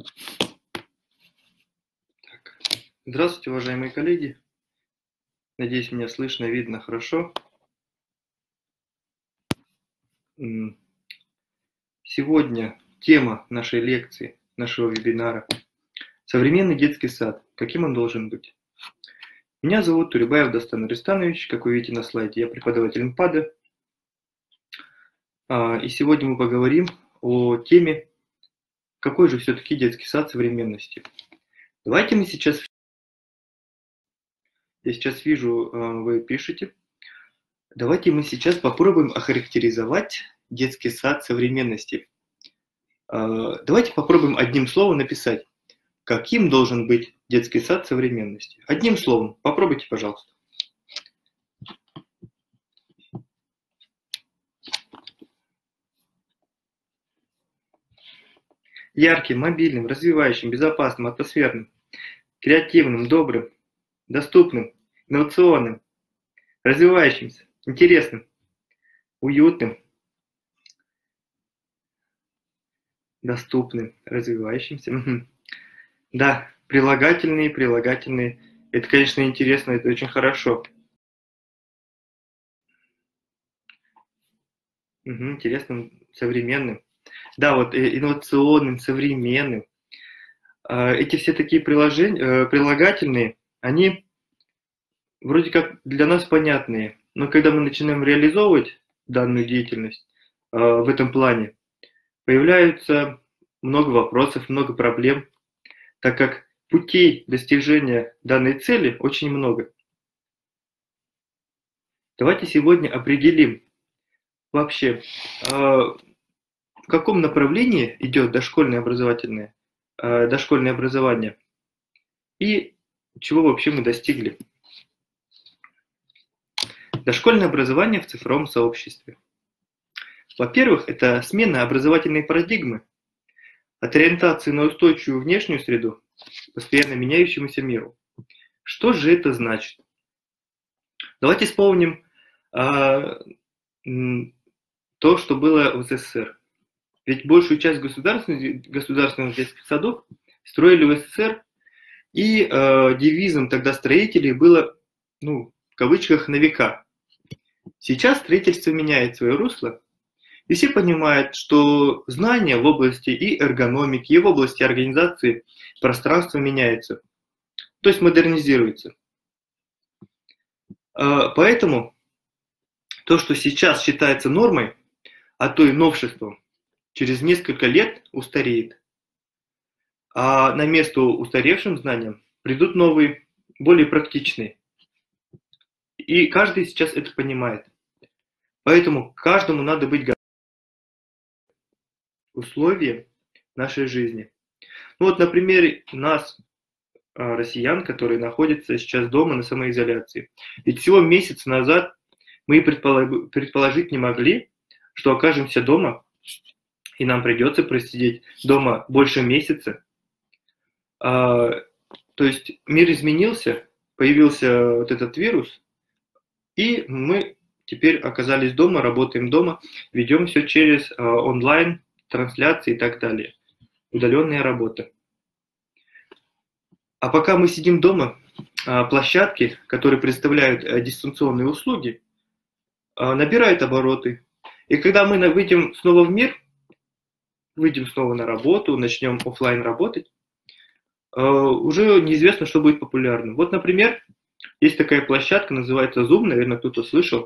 Так. Здравствуйте, уважаемые коллеги. Надеюсь, меня слышно, видно хорошо. Сегодня тема нашей лекции, нашего вебинара – современный детский сад. Каким он должен быть? Меня зовут Турибаев Дастан Аристанович, как вы видите на слайде, я преподаватель МПАДа. И сегодня мы поговорим о теме, какой же все-таки детский сад современности. Давайте мы сейчас... Я сейчас вижу, вы пишете. Давайте мы сейчас попробуем охарактеризовать детский сад современности. Давайте попробуем одним словом написать, каким должен быть детский сад современности. Одним словом, попробуйте, пожалуйста. Ярким, мобильным, развивающим, безопасным, атмосферным, креативным, добрым, доступным, инновационным, развивающимся, интересным, уютным, доступным, развивающимся. Да, прилагательные. Это, конечно, интересно, это очень хорошо. Интересным, современным. Да, вот инновационным, современным. Эти все такие прилагательные, они вроде как для нас понятные, но когда мы начинаем реализовывать данную деятельность в этом плане, появляется много вопросов, много проблем, так как путей достижения данной цели очень много. Давайте сегодня определим вообще, в каком направлении идет дошкольное образование и чего вообще мы достигли. Дошкольное образование в цифровом сообществе. Во-первых, это смена образовательной парадигмы от ориентации на устойчивую внешнюю среду к постоянно меняющемуся миру. Что же это значит? Давайте вспомним то, что было в СССР. Ведь большую часть государственных детских садов строили в СССР, и девизом тогда строителей было, в кавычках, на века. Сейчас строительство меняет свое русло, и все понимают, что знания в области и эргономики, и в области организации пространства меняются, то есть модернизируются. Поэтому то, что сейчас считается нормой, а то и новшеством, через несколько лет устареет. А на место устаревшим знаниям придут новые, более практичные. И каждый сейчас это понимает. Поэтому каждому надо быть готовым к условиям нашей жизни. Вот на примере нас, россиян, которые находятся сейчас дома на самоизоляции. Ведь всего месяц назад мы предположить не могли, что окажемся дома, и нам придется просидеть дома больше месяца. То есть мир изменился, появился вот этот вирус, и мы теперь оказались дома, работаем дома, ведем все через онлайн, трансляции и так далее. Удаленная работа. А пока мы сидим дома, площадки, которые представляют дистанционные услуги, набирают обороты. И когда мы выйдем снова в мир, выйдем снова на работу, начнем офлайн работать, уже неизвестно, что будет популярным. Вот, например, есть такая площадка, называется Zoom, наверное, кто-то слышал.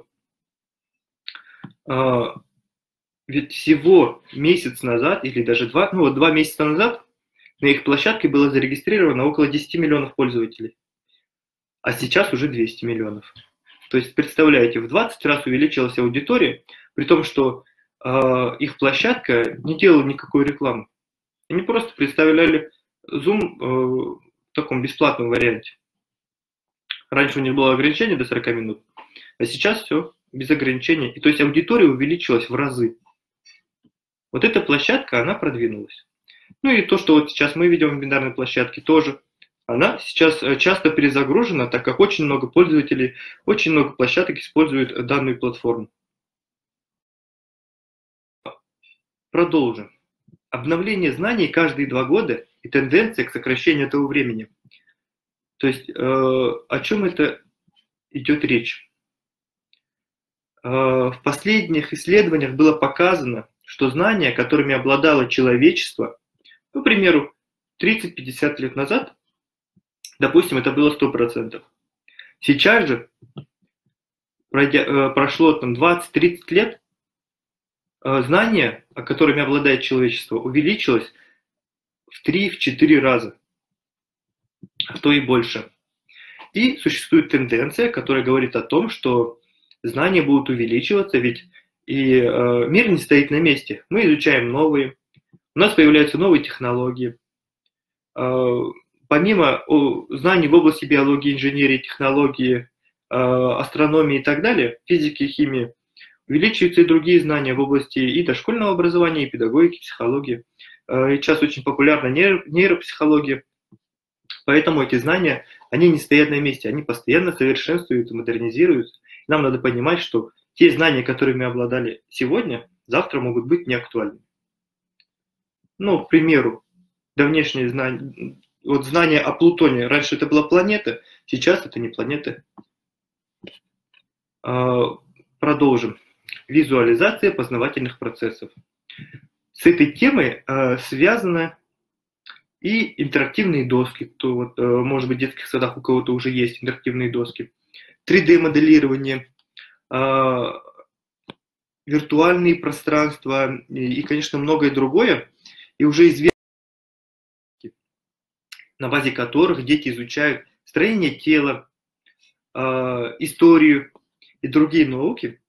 Ведь всего месяц назад, или даже 2 месяца назад, на их площадке было зарегистрировано около 10 миллионов пользователей. А сейчас уже 200 миллионов. То есть, представляете, в 20 раз увеличилась аудитория, при том, что их площадка не делала никакой рекламы. Они просто представляли Zoom в таком бесплатном варианте. Раньше у них было ограничение до 40 минут, а сейчас все без ограничений. И то есть аудитория увеличилась в разы. Вот эта площадка, она продвинулась. И то, что вот сейчас мы видим в бинарной площадке, тоже. Она сейчас часто перезагружена, так как очень много пользователей, очень много площадок используют данную платформу. Продолжим. Обновление знаний каждые 2 года и тенденция к сокращению этого времени. То есть о чем это идет речь? В последних исследованиях было показано, что знания, которыми обладало человечество, ну, к примеру, 30-50 лет назад, допустим, это было 100%. Сейчас же, прошло там 20-30 лет, знания, которыми обладает человечество, увеличилось в 3-4 раза, а то и больше. И существует тенденция, которая говорит о том, что знания будут увеличиваться, ведь и мир не стоит на месте. Мы изучаем новые, у нас появляются новые технологии. Помимо знаний в области биологии, инженерии, технологии, астрономии и так далее, физики, химии, увеличиваются и другие знания в области и дошкольного образования, и педагогики, психологии. Сейчас очень популярна нейропсихология, поэтому эти знания, они не стоят на месте, они постоянно совершенствуются, модернизируются. Нам надо понимать, что те знания, которыми обладали сегодня, завтра могут быть неактуальны. Ну, к примеру, давнешние знания, вот знания о Плутоне. Раньше это была планета, сейчас это не планета. Продолжим. Визуализация познавательных процессов. С этой темой связаны и интерактивные доски. То вот, может быть, в детских садах у кого-то уже есть интерактивные доски. 3D-моделирование, виртуальные пространства и, конечно, многое другое. И уже известно, на базе которых дети изучают строение тела, историю и другие науки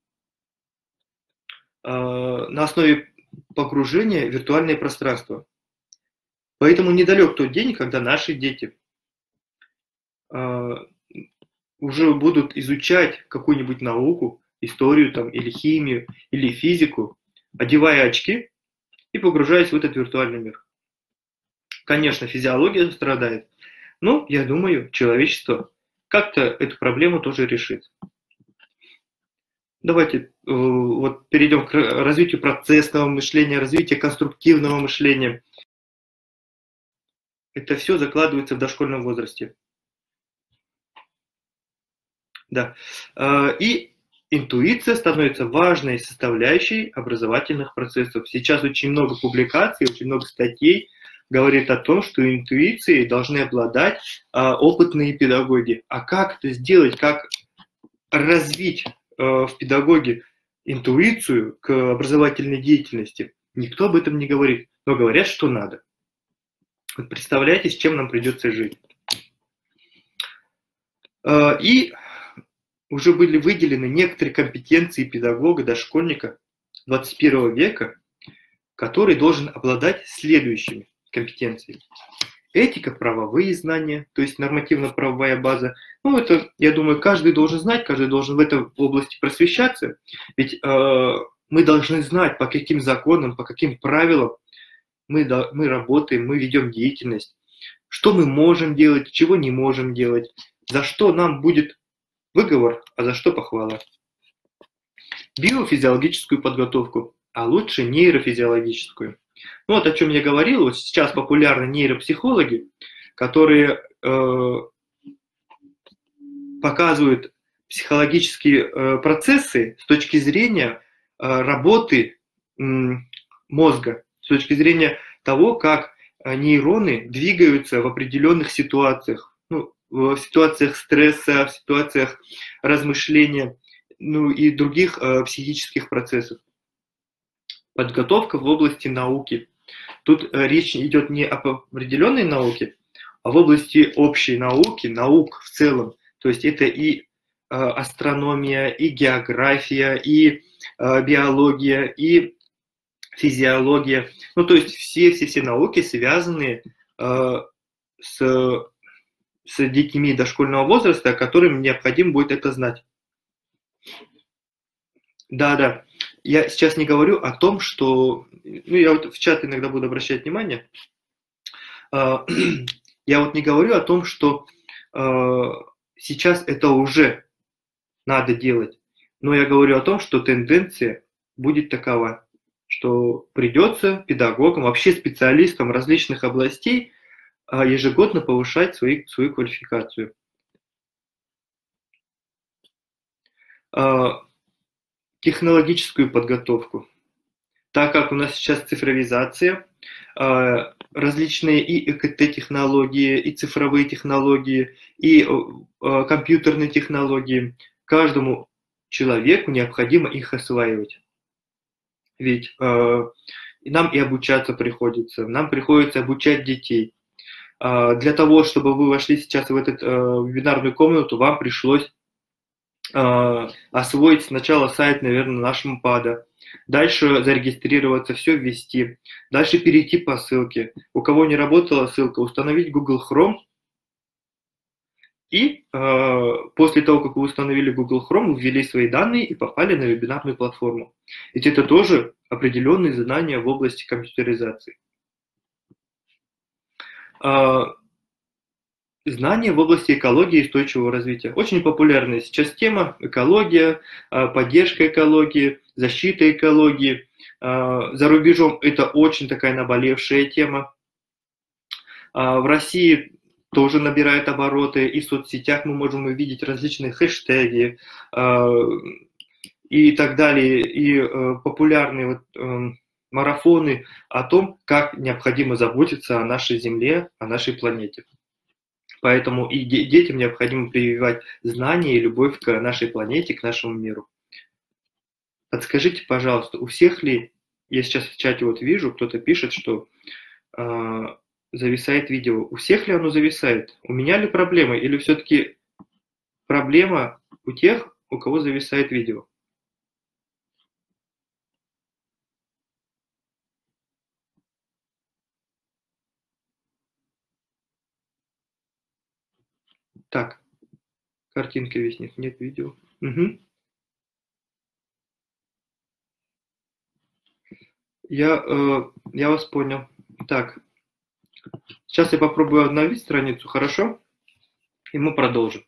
на основе погружения в виртуальное пространство. Поэтому недалек тот день, когда наши дети уже будут изучать какую-нибудь науку, историю там, или химию, или физику, одевая очки и погружаясь в этот виртуальный мир. Конечно, физиология страдает, но, я думаю, человечество как-то эту проблему тоже решит. Давайте вот перейдем к развитию процессного мышления, развитию конструктивного мышления. Это все закладывается в дошкольном возрасте. Да. И интуиция становится важной составляющей образовательных процессов. Сейчас очень много публикаций, очень много статей говорит о том, что интуицией должны обладать опытные педагоги. А как это сделать, как развить в педагоге интуицию к образовательной деятельности? Никто об этом не говорит, но говорят, что надо. Вот представляете, с чем нам придется жить. И уже были выделены некоторые компетенции педагога, дошкольника 21 века, который должен обладать следующими компетенциями. Этика, правовые знания, то есть нормативно-правовая база. Ну, это, я думаю, каждый должен знать, каждый должен в этой области просвещаться. Ведь мы должны знать, по каким законам, по каким правилам мы работаем, мы ведем деятельность, что мы можем делать, чего не можем делать, за что нам будет выговор, а за что похвала. Биофизиологическую подготовку, а лучше нейрофизиологическую. Ну вот о чем я говорил, вот сейчас популярны нейропсихологи, которые показывают психологические процессы с точки зрения работы мозга, с точки зрения того, как нейроны двигаются в определенных ситуациях, ну, в ситуациях стресса, в ситуациях размышления, ну и других психических процессов. Подготовка в области науки. Тут речь идет не об определенной науке, а в области общей науки, наук в целом. То есть это и астрономия, и география, и биология, и физиология. Ну, то есть все науки, связанные с детьми дошкольного возраста, которым необходимо будет это знать. Да. Я сейчас не говорю о том, что... Ну, я вот в чат иногда буду обращать внимание. Я вот не говорю о том, что сейчас это уже надо делать. Но я говорю о том, что тенденция будет такова, что придется педагогам, вообще специалистам различных областей ежегодно повышать свою квалификацию. Технологическую подготовку. Так как у нас сейчас цифровизация, различные и ЭКТ-технологии, и цифровые технологии, и компьютерные технологии, каждому человеку необходимо их осваивать. Ведь нам и обучаться приходится, нам приходится обучать детей. Для того, чтобы вы вошли сейчас в эту вебинарную комнату, вам пришлось освоить сначала сайт, наверное, нашего МПАДа, дальше зарегистрироваться, все ввести, дальше перейти по ссылке. У кого не работала ссылка, установить Google Chrome. И после того, как вы установили Google Chrome, ввели свои данные и попали на вебинарную платформу. Ведь это тоже определенные знания в области компьютеризации. Знания в области экологии и устойчивого развития. Очень популярная сейчас тема экология, поддержка экологии, защита экологии. За рубежом это очень такая наболевшая тема. В России тоже набирает обороты, и в соцсетях мы можем увидеть различные хэштеги и так далее, и популярные марафоны о том, как необходимо заботиться о нашей Земле, о нашей планете. Поэтому и детям необходимо прививать знания и любовь к нашей планете, к нашему миру. Подскажите, пожалуйста, у всех ли, я сейчас в чате вот вижу, кто-то пишет, что зависает видео. У всех ли оно зависает? У меня ли проблема? Или все-таки проблема у тех, у кого зависает видео? Так, картинка виснет, нет видео. Угу. Я вас понял. Так, сейчас я попробую обновить страницу, хорошо? И мы продолжим.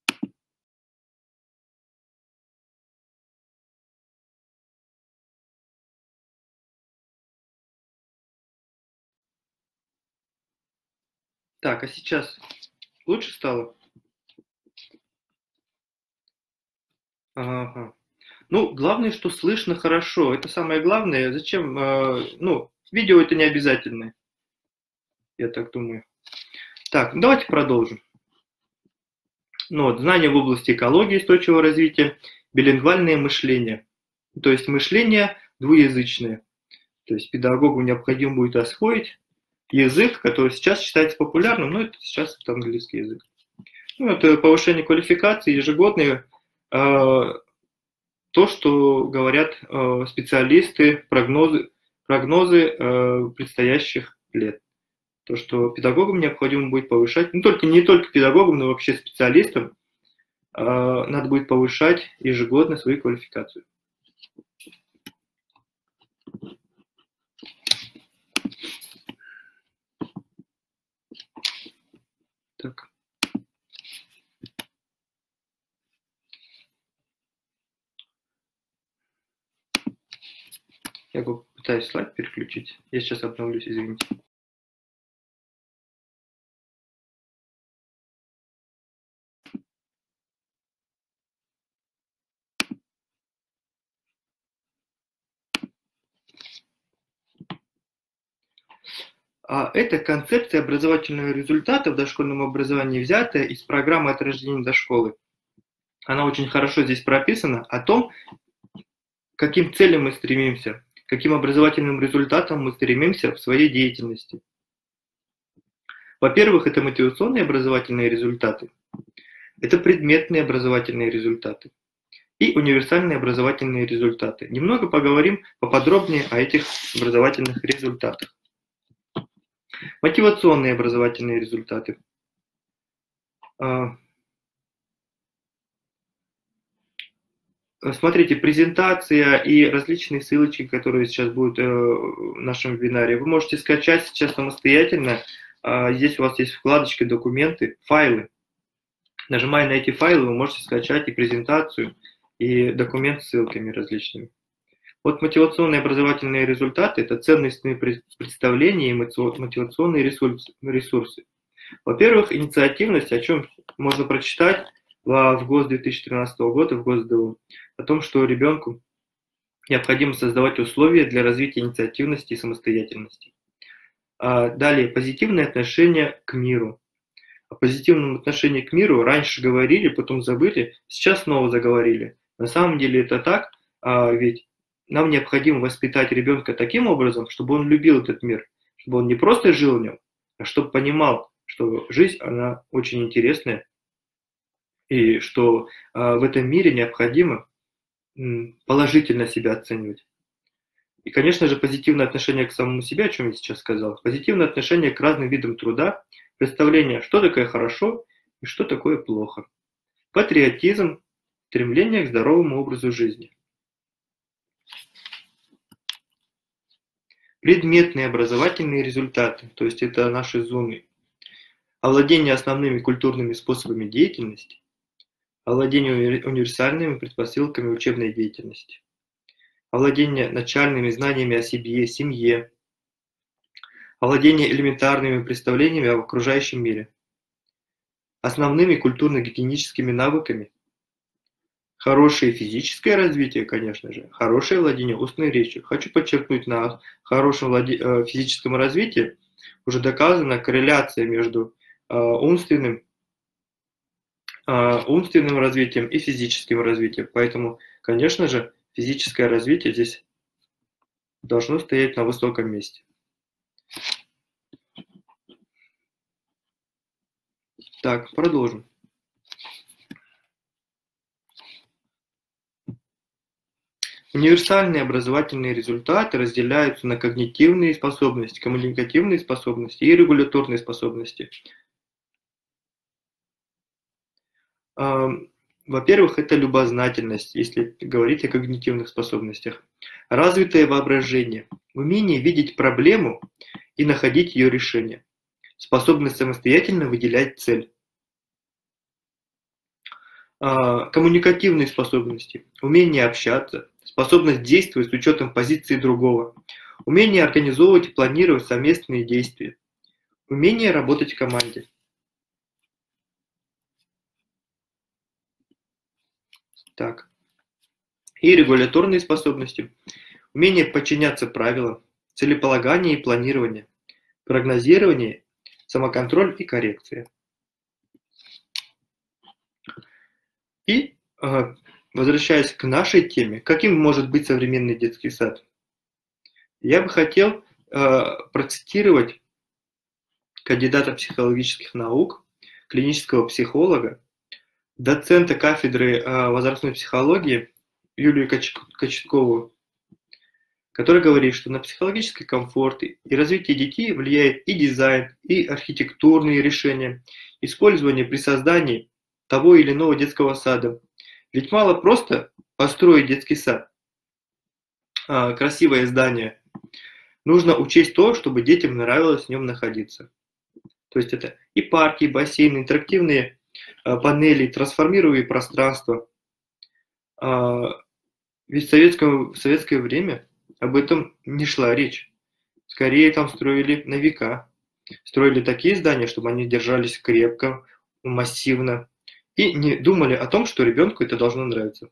Так, а сейчас лучше стало? Ага. Ну, главное, что слышно хорошо. Это самое главное. Зачем? Ну, видео это не обязательно. Я так думаю. Так, давайте продолжим. Ну, вот, знания в области экологии, устойчивого развития, билингвальное мышление. То есть мышление двуязычное. То есть педагогу необходимо будет освоить язык, который сейчас считается популярным, но это сейчас это английский язык. Ну, это повышение квалификации, ежегодные, то, что говорят специалисты, прогнозы предстоящих лет. То, что педагогам необходимо будет повышать, не только педагогам, но вообще специалистам, надо будет повышать ежегодно свою квалификацию. Так. Я попытаюсь слайд переключить. Я сейчас обновлюсь, извините. Это концепция образовательного результата в дошкольном образовании, взятая из программы «От рождения до школы». Она очень хорошо здесь прописана о том, к каким целям мы стремимся, каким образовательным результатам мы стремимся в своей деятельности. Во-первых, это мотивационные образовательные результаты, это предметные образовательные результаты и универсальные образовательные результаты. Немного поговорим поподробнее о этих образовательных результатах. Мотивационные образовательные результаты. Смотрите, презентация и различные ссылочки, которые сейчас будут в нашем вебинаре, вы можете скачать сейчас самостоятельно. Здесь у вас есть вкладочка «Документы», «Файлы». Нажимая на эти файлы, вы можете скачать и презентацию, и документ с ссылками различными. Вот мотивационные образовательные результаты – это ценностные представления и мотивационные ресурсы. Во-первых, инициативность, о чем можно прочитать в ГОС 2013 года, в ГОС-ДУ, о том, что ребенку необходимо создавать условия для развития инициативности и самостоятельности. Далее, позитивное отношение к миру. О позитивном отношении к миру раньше говорили, потом забыли, сейчас снова заговорили. На самом деле это так, ведь нам необходимо воспитать ребенка таким образом, чтобы он любил этот мир, чтобы он не просто жил в нем, а чтобы понимал, что жизнь, она очень интересная, и что в этом мире необходимо положительно себя оценивать. И, конечно же, позитивное отношение к самому себе, о чем я сейчас сказал, позитивное отношение к разным видам труда, представление, что такое хорошо и что такое плохо. Патриотизм, стремление к здоровому образу жизни. Предметные образовательные результаты, то есть это наши зоны. Овладение основными культурными способами деятельности, овладение универсальными предпосылками учебной деятельности, овладение начальными знаниями о себе, семье, овладение элементарными представлениями об окружающем мире, основными культурно-гигиеническими навыками, хорошее физическое развитие, конечно же, хорошее владение устной речью. Хочу подчеркнуть, на хорошем физическом развитии уже доказана корреляция между умственным развитием и физическим развитием. Поэтому, конечно же, физическое развитие здесь должно стоять на высоком месте. Так, продолжим. Универсальные образовательные результаты разделяются на когнитивные способности, коммуникативные способности и регуляторные способности. Во-первых, это любознательность, если говорить о когнитивных способностях. Развитое воображение, умение видеть проблему и находить ее решение. Способность самостоятельно выделять цель. Коммуникативные способности, умение общаться, способность действовать с учетом позиции другого, умение организовывать и планировать совместные действия, умение работать в команде. Так. И регуляторные способности, умение подчиняться правилам, целеполагание и планирование, прогнозирование, самоконтроль и коррекция. И возвращаясь к нашей теме, каким может быть современный детский сад? Я бы хотел процитировать кандидата психологических наук, клинического психолога, доцента кафедры возрастной психологии Юлию Кочеткову, который говорит, что на психологический комфорт и развитие детей влияет и дизайн, и архитектурные решения, использование при создании того или иного детского сада. Ведь мало просто построить детский сад, красивое здание. Нужно учесть то, чтобы детям нравилось в нем находиться. То есть это и парки, и бассейны, интерактивные панели, трансформируемые пространства. Ведь в советское время об этом не шла речь. Скорее там строили на века. Строили такие здания, чтобы они держались крепко, массивно. И не думали о том, что ребенку это должно нравиться.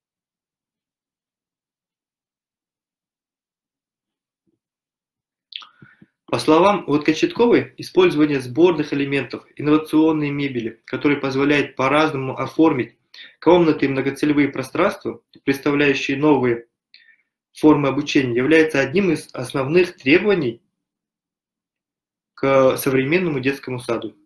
По словам Кочетковой, использование сборных элементов, инновационной мебели, которые позволяют по-разному оформить комнаты и многоцелевые пространства, представляющие новые формы обучения, является одним из основных требований к современному детскому саду.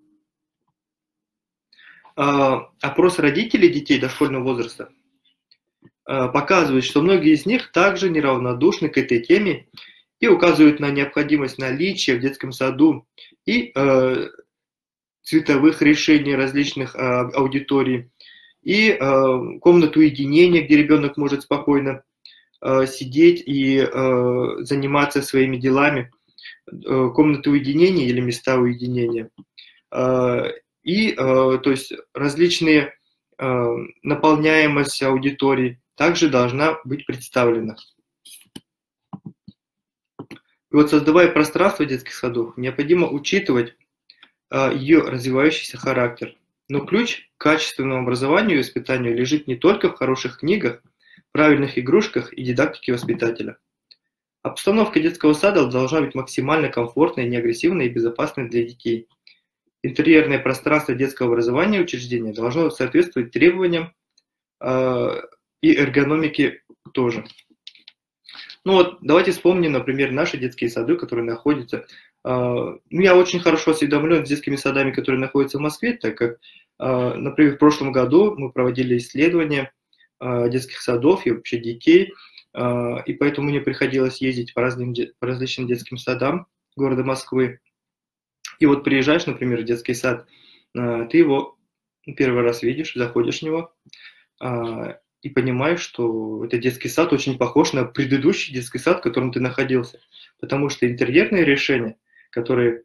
Опрос родителей детей дошкольного возраста показывает, что многие из них также неравнодушны к этой теме и указывают на необходимость наличия в детском саду и цветовых решений различных аудиторий, и комнату уединения, где ребенок может спокойно сидеть и заниматься своими делами, комнаты уединения или места уединения. И то есть различные наполняемость аудитории также должна быть представлена. И создавая пространство детских садов, необходимо учитывать ее развивающийся характер. Но ключ к качественному образованию и воспитанию лежит не только в хороших книгах, правильных игрушках и дидактике воспитателя. Обстановка детского сада должна быть максимально комфортной, неагрессивной и безопасной для детей. Интерьерное пространство детского образования учреждения должно соответствовать требованиям и эргономике тоже. Ну вот, давайте вспомним, например, наши детские сады, которые находятся... я очень хорошо осведомлен с детскими садами, которые находятся в Москве, так как, например, в прошлом году мы проводили исследования детских садов и вообще детей, и поэтому мне приходилось ездить по различным детским садам города Москвы. И вот приезжаешь, например, в детский сад, ты его первый раз видишь, заходишь в него, и понимаешь, что этот детский сад очень похож на предыдущий детский сад, в котором ты находился. Потому что интерьерные решения, которые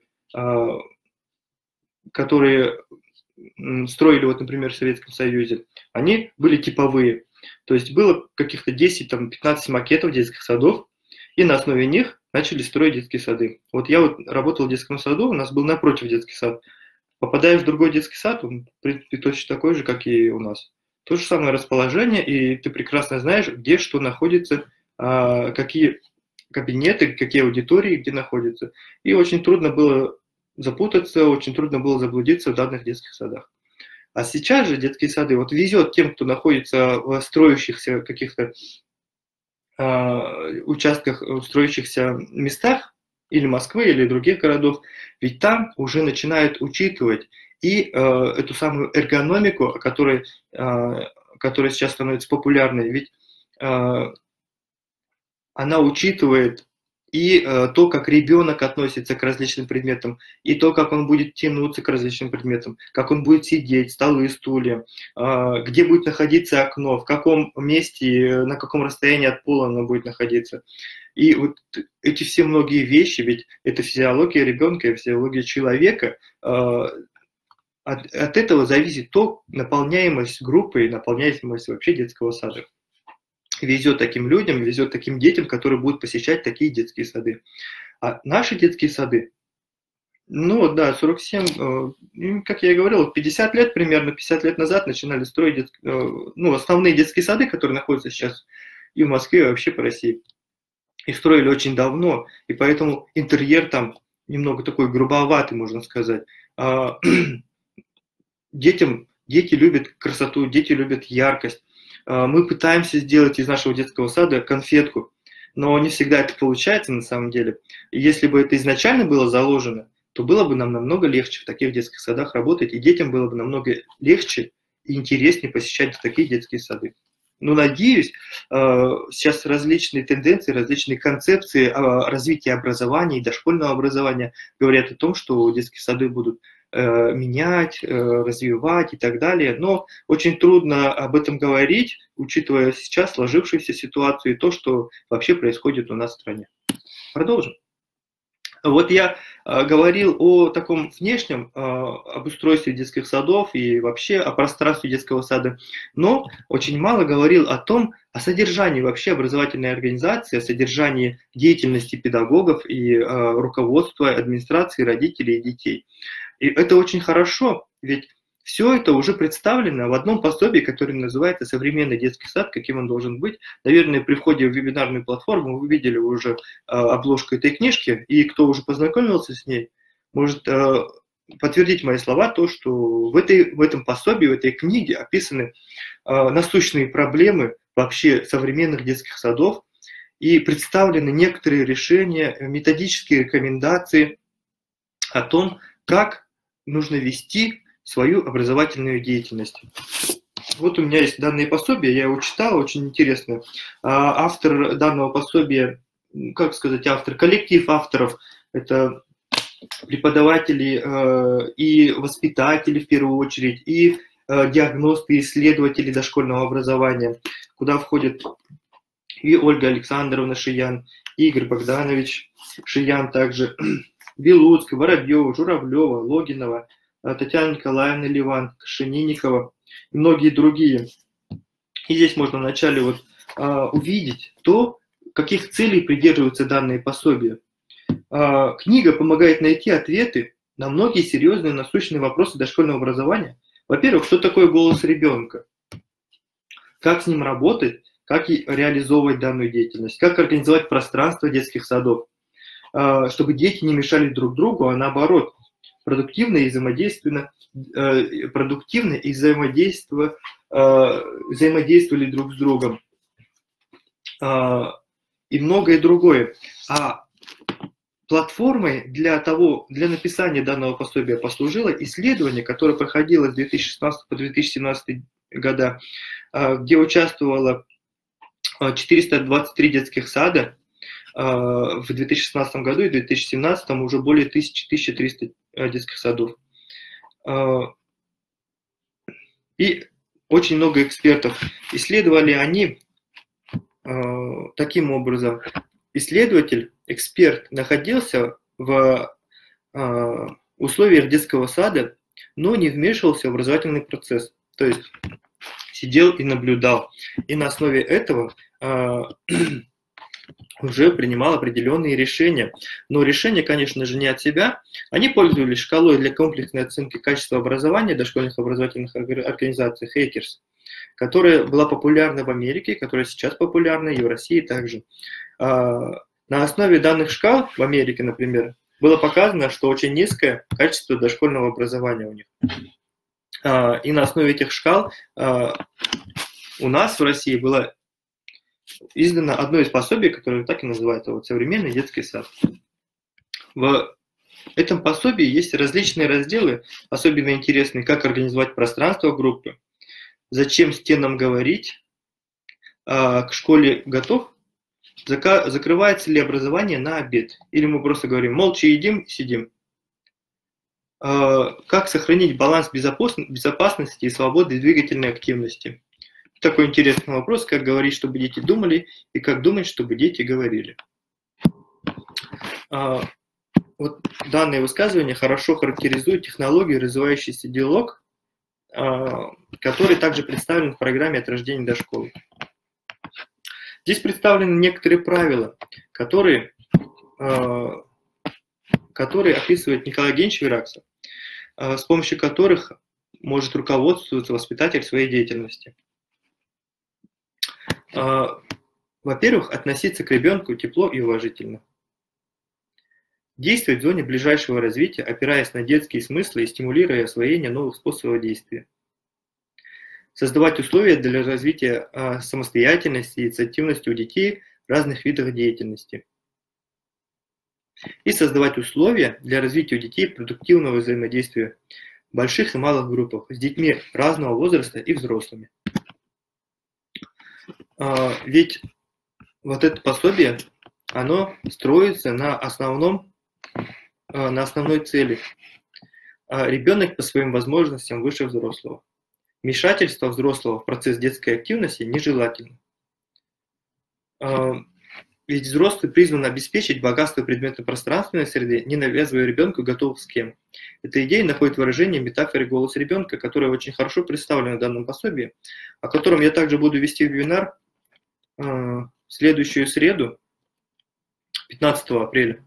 строили, вот, например, в Советском Союзе, они были типовые. То есть было каких-то 10-15 макетов детских садов, и на основе них начали строить детские сады. Вот я вот работал в детском саду, у нас был напротив детский сад. Попадаешь в другой детский сад, он, в принципе, точно такой же, как и у нас. То же самое расположение, и ты прекрасно знаешь, где что находится, какие кабинеты, какие аудитории, где находятся. И очень трудно было запутаться, очень трудно было заблудиться в данных детских садах. А сейчас же детские сады, вот везет тем, кто находится в строящихся каких-то участках, в строящихся местах, или Москвы, или других городов, ведь там уже начинают учитывать и эту самую эргономику, которая сейчас становится популярной, ведь она учитывает и то, как ребенок относится к различным предметам, и то, как он будет тянуться к различным предметам, как он будет сидеть, столы, стулья, где будет находиться окно, в каком месте, на каком расстоянии от пола оно будет находиться. И вот эти все многие вещи, ведь это физиология ребенка и физиология человека, от этого зависит то наполняемость группы и наполняемость вообще детского сада. Везет таким людям, везет таким детям, которые будут посещать такие детские сады. А наши детские сады, ну да, 47, как я и говорил, 50 лет примерно, 50 лет назад начинали строить основные детские сады, которые находятся сейчас и в Москве, и вообще по России. Их строили очень давно, и поэтому интерьер там немного такой грубоватый, можно сказать. Дети любят красоту, дети любят яркость. Мы пытаемся сделать из нашего детского сада конфетку, но не всегда это получается на самом деле. И если бы это изначально было заложено, то было бы нам намного легче в таких детских садах работать, и детям было бы намного легче и интереснее посещать такие детские сады. Но надеюсь, сейчас различные тенденции, различные концепции развития образования и дошкольного образования говорят о том, что детские сады будут менять, развивать и так далее. Но очень трудно об этом говорить, учитывая сейчас сложившуюся ситуацию и то, что вообще происходит у нас в стране. Продолжим. Вот я говорил о таком внешнем обустройстве детских садов и вообще о пространстве детского сада, но очень мало говорил о содержании вообще образовательной организации, о содержании деятельности педагогов и руководства, администрации, родителей и детей. И это очень хорошо, ведь все это уже представлено в одном пособии, которое называется «Современный детский сад. Каким он должен быть». Наверное, при входе в вебинарную платформу вы видели уже обложку этой книжки, и кто уже познакомился с ней, может подтвердить мои слова, то, что в этом пособии, в этой книге описаны насущные проблемы вообще современных детских садов, и представлены некоторые решения, методические рекомендации о том, как нужно вести свою образовательную деятельность. Вот у меня есть данные пособия, я его читал, очень интересно. Автор данного пособия, коллектив авторов, это преподаватели и воспитатели в первую очередь, и диагносты, исследователи дошкольного образования, куда входят и Ольга Александровна Шиян, и Игорь Богданович Шиян также, Белуцкая, Воробьева, Журавлева, Логинова, Татьяна Николаевна Ливан, Кашенинникова и многие другие. И здесь можно вначале увидеть то, каких целей придерживаются данные пособия. Книга помогает найти ответы на многие серьезные насущные вопросы дошкольного образования. Во-первых, что такое голос ребенка? Как с ним работать, как реализовывать данную деятельность, как организовать пространство детских садов, чтобы дети не мешали друг другу, а наоборот, продуктивно и взаимодействовали друг с другом, и многое другое. А платформой для написания данного пособия послужило исследование, которое проходило с 2016 по 2017 года, где участвовало 423 детских сада в 2016 году, и в 2017 уже более 1300 детских садов. И очень много экспертов. Исследовали они таким образом. Исследователь, эксперт находился в условиях детского сада, но не вмешивался в образовательный процесс. То есть сидел и наблюдал. И на основе этого уже принимал определенные решения. Но решения, конечно же, не от себя. Они пользовались шкалой для комплексной оценки качества образования дошкольных образовательных организаций Хейкерс, которая была популярна в Америке, которая сейчас популярна и в России также. На основе данных шкал в Америке, например, было показано, что очень низкое качество дошкольного образования у них. И на основе этих шкал у нас в России было издано одно из пособий, которое так и называется «Современный детский сад». В этом пособии есть различные разделы, особенно интересные, как организовать пространство группы, зачем стенам говорить, к школе готов, закрывается ли образование на обед, или мы просто говорим молча едим и сидим. Как сохранить баланс безопасности и свободы двигательной активности. Такой интересный вопрос, как говорить, чтобы дети думали, и как думать, чтобы дети говорили. Вот данное высказывание хорошо характеризует технологию развивающийся диалог, который также представлен в программе «От рождения до школы». Здесь представлены некоторые правила, которые описывает Николай Евгеньевич Вераксов, с помощью которых может руководствоваться воспитатель в своей деятельности. Во-первых, относиться к ребенку тепло и уважительно. Действовать в зоне ближайшего развития, опираясь на детские смыслы и стимулируя освоение новых способов действия. Создавать условия для развития самостоятельности и инициативности у детей в разных видах деятельности. И создавать условия для развития у детей продуктивного взаимодействия в больших и малых группах с детьми разного возраста и взрослыми. Ведь вот это пособие, оно строится на основной цели. Ребенок по своим возможностям выше взрослого. Вмешательство взрослого в процесс детской активности нежелательно. Ведь взрослый призван обеспечить богатство предметно-пространственной среды, не навязывая ребенку готовых схем. Эта идея находит выражение в метафоре «Голос ребенка», которая очень хорошо представлена в данном пособии, о котором я также буду вести вебинар в следующую среду, 15 апреля.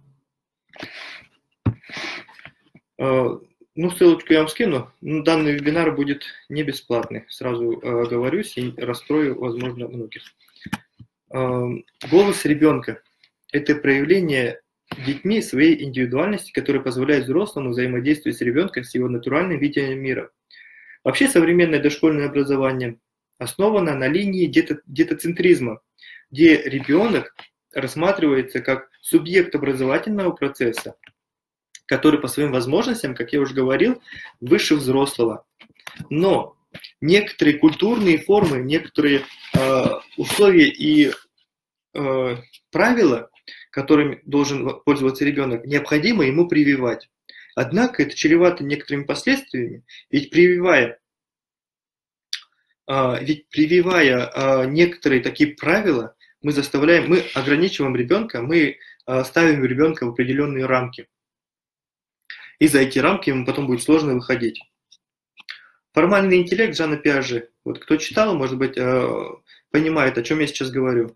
Ссылочку я вам скину. Данный вебинар будет не бесплатный, сразу оговорюсь и расстрою, возможно, многих. Голос ребенка – это проявление детьми своей индивидуальности, которая позволяет взрослому взаимодействовать с ребенком с его натуральным видением мира. Вообще современное дошкольное образование основано на линии детоцентризма, где ребенок рассматривается как субъект образовательного процесса, который по своим возможностям, как я уже говорил, выше взрослого. Но некоторые культурные формы, некоторые условия и правила, которыми должен пользоваться ребенок, необходимо ему прививать. Однако это чревато некоторыми последствиями, ведь прививая некоторые такие правила, мы ограничиваем ребенка, мы ставим ребенка в определенные рамки. И за эти рамки ему потом будет сложно выходить. Формальный интеллект Жана Пиаже. Вот кто читал, может быть, понимает, о чем я сейчас говорю.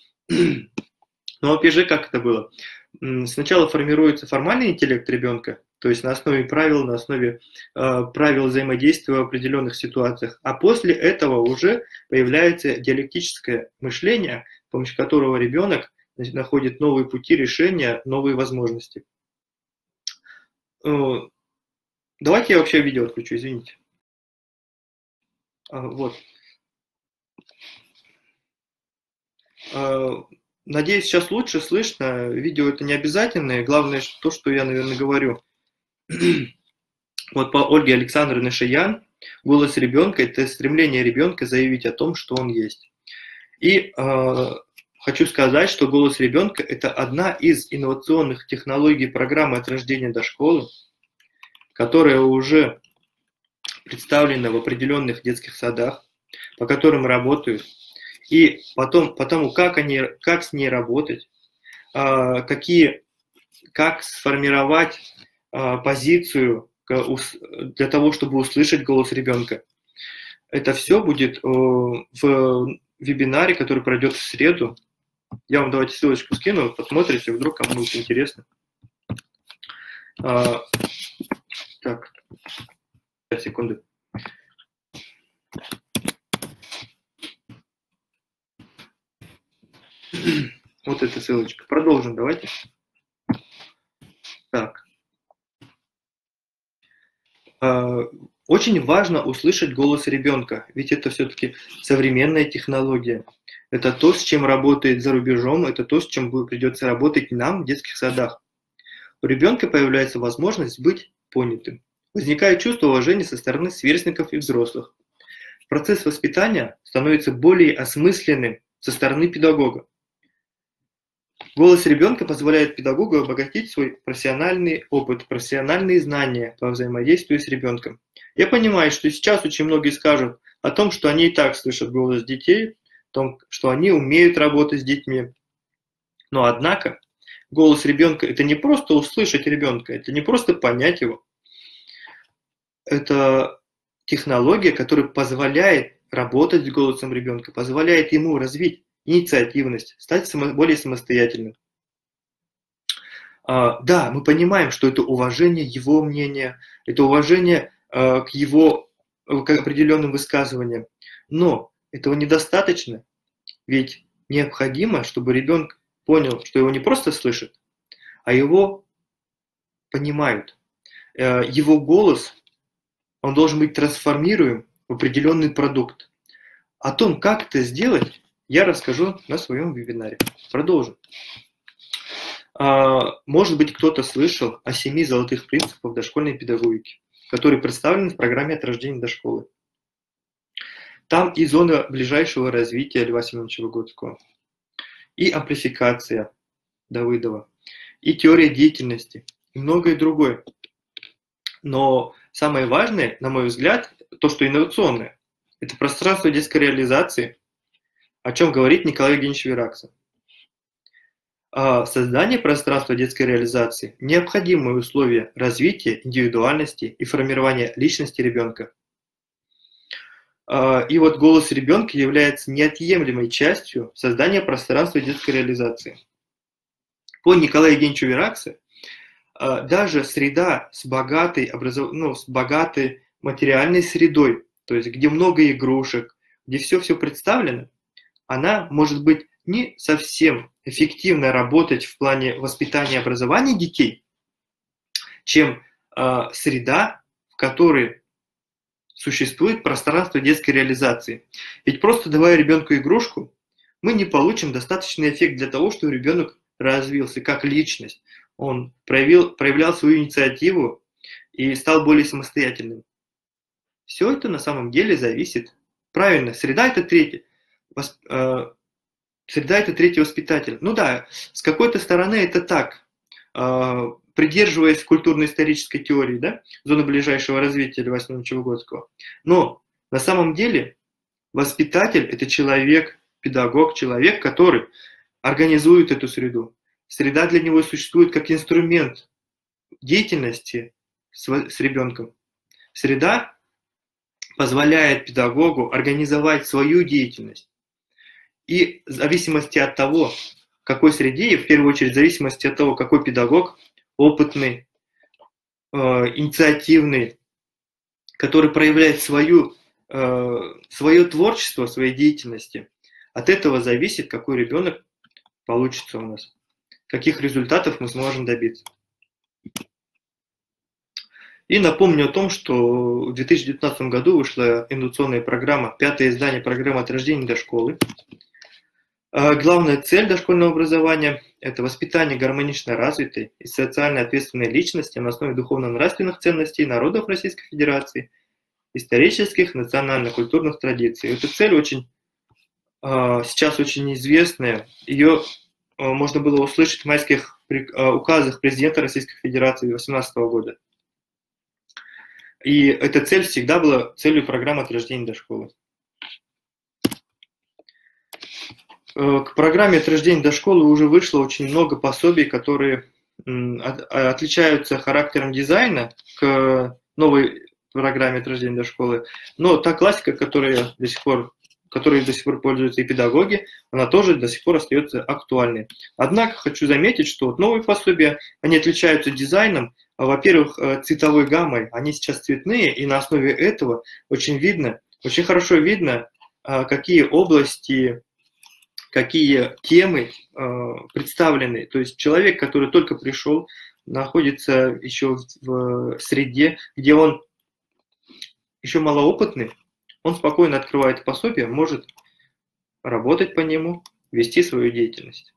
Но у Пиаже как это было? Сначала формируется формальный интеллект ребенка, то есть на основе правил, на основе правил взаимодействия в определенных ситуациях. А после этого уже появляется диалектическое мышление, с помощью которого ребенок находит новые пути решения, новые возможности. Давайте я вообще видео отключу, извините. Вот. Надеюсь, сейчас лучше слышно. Видео это не обязательно. Главное то, что я, наверное, говорю. Вот по Ольге Александровне Шиян голос ребенка – это стремление ребенка заявить о том, что он есть. И хочу сказать, что голос ребенка – это одна из инновационных технологий программы от рождения до школы, которая уже представлена в определенных детских садах, по которым работают. И потому как с ней работать, как сформировать позицию для того, чтобы услышать голос ребенка. Это все будет в вебинаре, который пройдет в среду. Я вам давайте ссылочку скину, посмотрите, вдруг кому будет интересно. Так, секунду. Вот эта ссылочка. Продолжим, давайте. Так. Очень важно услышать голос ребенка, ведь это все-таки современная технология. Это то, с чем работает за рубежом, это то, с чем придется работать нам в детских садах. У ребенка появляется возможность быть понятым. Возникает чувство уважения со стороны сверстников и взрослых. Процесс воспитания становится более осмысленным со стороны педагога. Голос ребенка позволяет педагогу обогатить свой профессиональный опыт, профессиональные знания по взаимодействию с ребенком. Я понимаю, что сейчас очень многие скажут о том, что они и так слышат голос детей, о том, что они умеют работать с детьми. Но однако голос ребенка – это не просто услышать ребенка, это не просто понять его. Это технология, которая позволяет работать с голосом ребенка, позволяет ему развить инициативность, стать более самостоятельным. Да, мы понимаем, что это уважение его мнения, это уважение к его к определенным высказываниям, но этого недостаточно, ведь необходимо, чтобы ребенок понял, что его не просто слышат, а его понимают. Его голос, он должен быть трансформируем в определенный продукт. О том, как это сделать, я расскажу на своем вебинаре. Продолжим. Может быть, кто-то слышал о 7 золотых принципах дошкольной педагогики, которые представлены в программе «От рождения до школы». Там и зона ближайшего развития Льва Семеновича Выгодского, и амплификация Давыдова, и теория деятельности, и многое другое. Но самое важное, на мой взгляд, то, что инновационное, это пространство детской реализации, о чем говорит Николай Евгеньевич Веракса. Создание пространства детской реализации – необходимые условия развития индивидуальности и формирования личности ребенка. И вот голос ребенка является неотъемлемой частью создания пространства детской реализации. По Николаю Евгеньевичу Вераксе, даже среда с богатой, с богатой материальной средой, то есть где много игрушек, где все представлено, она может быть не совсем эффективно работать в плане воспитания и образования детей, чем среда, в которой существует пространство детской реализации. Ведь просто давая ребенку игрушку, мы не получим достаточный эффект для того, чтобы ребенок развился как личность. Он проявлял свою инициативу и стал более самостоятельным. Все это на самом деле зависит. Правильно, среда это третий воспитатель. Ну да, с какой-то стороны это так, придерживаясь культурно-исторической теории, да, зоны ближайшего развития Льва Семеновича Выгодского. Но на самом деле воспитатель – это человек, педагог, человек, который организует эту среду. Среда для него существует как инструмент деятельности с ребенком. Среда позволяет педагогу организовать свою деятельность. И в зависимости от того, в какой среде, и в первую очередь в зависимости от того, какой педагог, опытный, инициативный, который проявляет свое творчество, своей деятельности, от этого зависит, какой ребенок получится у нас, каких результатов мы сможем добиться. И напомню о том, что в 2019 году вышла инновационная программа, 5-е издание программы «От рождения до школы». Главная цель дошкольного образования – это воспитание гармонично развитой и социально ответственной личности на основе духовно-нравственных ценностей народов Российской Федерации, исторических, национально-культурных традиций. Эта цель сейчас очень известная. Ее можно было услышать в майских указах президента Российской Федерации 2018 года. И эта цель всегда была целью программы «От рождения до школы». К программе «От рождения до школы» уже вышло очень много пособий, которые отличаются характером дизайна к новой программе «От рождения до школы». Но та классика, которой до сих пор пользуются и педагоги, она тоже до сих пор остается актуальной. Однако хочу заметить, что вот новые пособия, они отличаются дизайном. Во-первых, цветовой гаммой, они сейчас цветные, и на основе этого очень хорошо видно, какие области, какие темы представлены. То есть человек, который только пришел, находится еще в среде, где он еще малоопытный, он спокойно открывает пособие, может работать по нему, вести свою деятельность.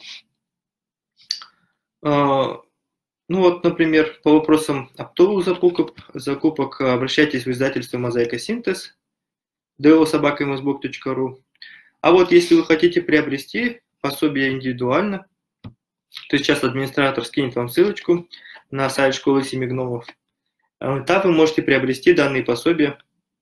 Ну вот, например, по вопросам оптовых закупок обращайтесь в издательство «Мозаика Синтез», do@msbook.ru. А вот если вы хотите приобрести пособие индивидуально, то сейчас администратор скинет вам ссылочку на сайт школы Семи Гномов. Там вы можете приобрести данные пособия,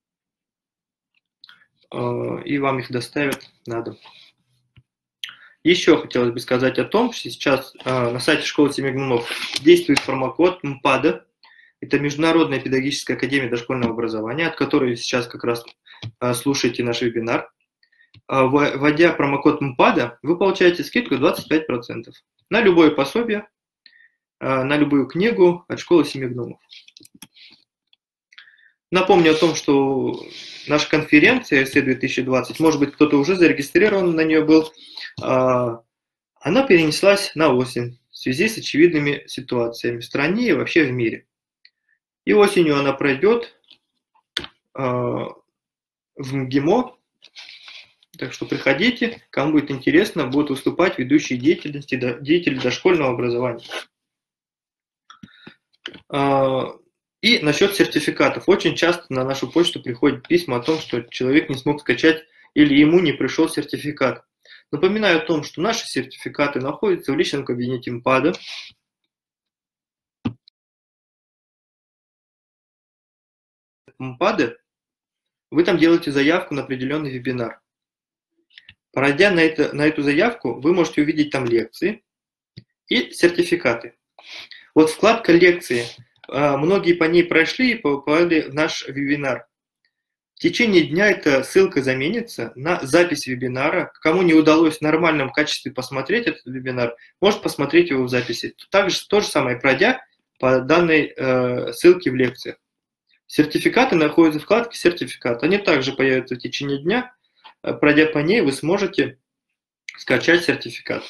и вам их доставят на дом. Еще хотелось бы сказать о том, что сейчас на сайте школы Семи Гномов действует промокод МПАДа. Это Международная педагогическая академия дошкольного образования, от которой сейчас как раз слушаете наш вебинар. Вводя промокод МПАДа, вы получаете скидку 25% на любое пособие, на любую книгу от школы Семи Гномов. Напомню о том, что наша конференция РС 2020, может быть, кто-то уже зарегистрирован на нее был, она перенеслась на осень в связи с очевидными ситуациями в стране и вообще в мире. И осенью она пройдет в МГИМО, так что приходите, кому будет интересно, будут выступать ведущие деятели дошкольного образования. И насчет сертификатов. Очень часто на нашу почту приходят письма о том, что человек не смог скачать или ему не пришел сертификат. Напоминаю о том, что наши сертификаты находятся в личном кабинете МПАДа. МПАДа, вы там делаете заявку на определенный вебинар. Пройдя на эту заявку, вы можете увидеть там лекции и сертификаты. Вот вкладка «Лекции». Многие по ней прошли и попали в наш вебинар. В течение дня эта ссылка заменится на запись вебинара. Кому не удалось в нормальном качестве посмотреть этот вебинар, может посмотреть его в записи. Также то же самое, пройдя по данной ссылке в лекциях. Сертификаты находятся в вкладке «Сертификат». Они также появятся в течение дня. Пройдя по ней, вы сможете скачать сертификат.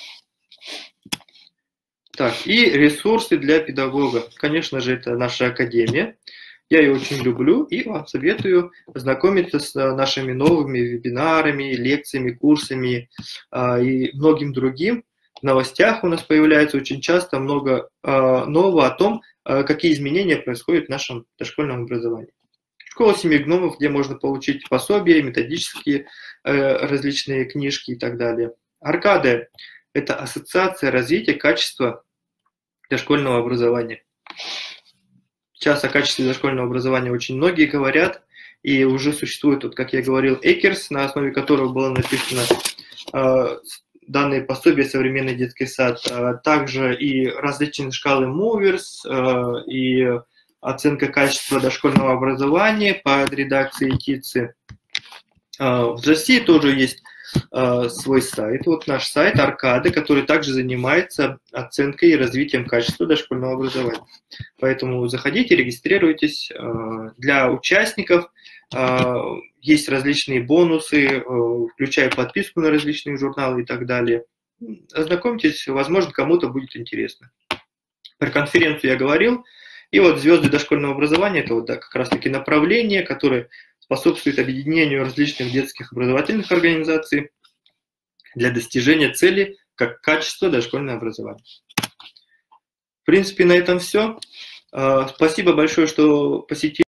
Так, и ресурсы для педагога. Конечно же, это наша академия. Я ее очень люблю и вам советую ознакомиться с нашими новыми вебинарами, лекциями, курсами и многим другим. В новостях у нас появляется очень часто много нового о том, какие изменения происходят в нашем дошкольном образовании. Школа Семи Гномов, где можно получить пособия, методические различные книжки и так далее. Аркада – это ассоциация развития качества дошкольного образования. Сейчас о качестве дошкольного образования очень многие говорят, и уже существует, вот, как я говорил, Экерс, на основе которого было написано данные пособия «Современный детский сад», также и различные шкалы Муверс, и оценка качества дошкольного образования под редакцией ТИЦИ. В России тоже есть свой сайт. Вот наш сайт Аркада, который также занимается оценкой и развитием качества дошкольного образования. Поэтому заходите, регистрируйтесь. Для участников есть различные бонусы, включая подписку на различные журналы и так далее. Ознакомьтесь, возможно, кому-то будет интересно. Про конференцию я говорил. И вот звезды дошкольного образования – это вот, да, как раз-таки направление, которое способствует объединению различных детских образовательных организаций для достижения цели как качество дошкольного образования. В принципе, на этом все. Спасибо большое, что посетили.